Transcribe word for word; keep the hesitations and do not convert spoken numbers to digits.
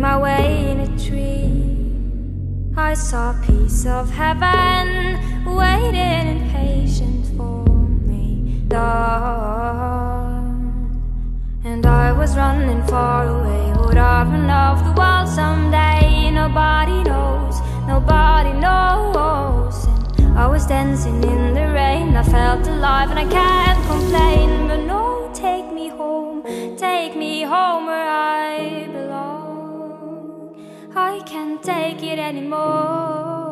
my way in a tree. I saw a piece of heaven waiting impatient for me, dawn. And I was running far away. Would I run off the world someday? Nobody knows, nobody knows. And I was dancing in the rain. I felt alive and I can't complain. But no, take me home, take me home where I belong. I can't take it anymore.